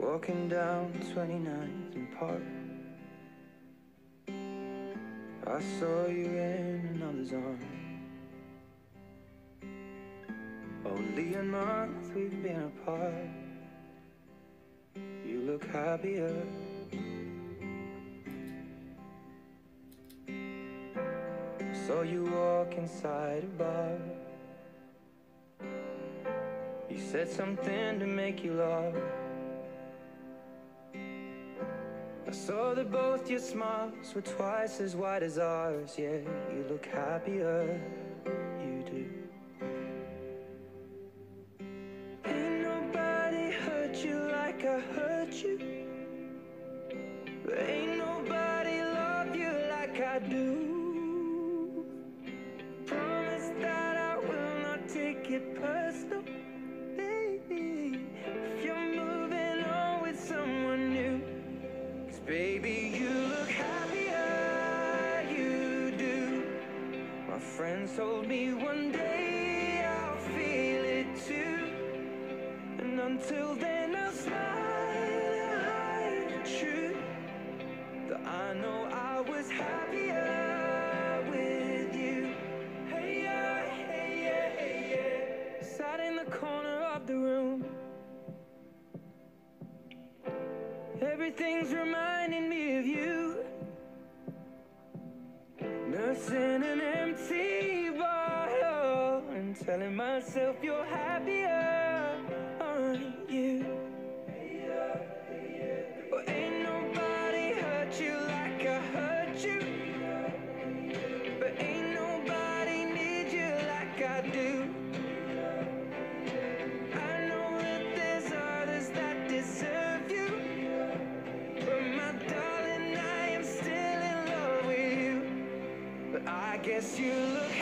Walking down 29th and Park, I saw you in another's arms. Only a month we've been apart. You look happier. Saw you walk inside a bar. You said something to make you laugh. I saw that both your smiles were twice as wide as ours. Yeah, you look happier, you do. Ain't nobody hurt you like I hurt you. Ain't nobody love you like I do. Promise that I will not take it personal, baby, if you're moving on with someone new. Baby, you look happier, you do. My friends told me one day I'll feel it too. And until then I'll smile and hide the truth, that I know I was happier with you. Hey yeah, hey yeah, hey yeah. Sat in the corner of the room. Everything's reminding me of you. Nursing an empty bottle and telling myself you're happier, aren't you? Well, ain't nobody hurt you like I hurt you, but ain't nobody need you like I do. I know that there's others that deserve you, but my darling, I am still in love with you. But I guess you look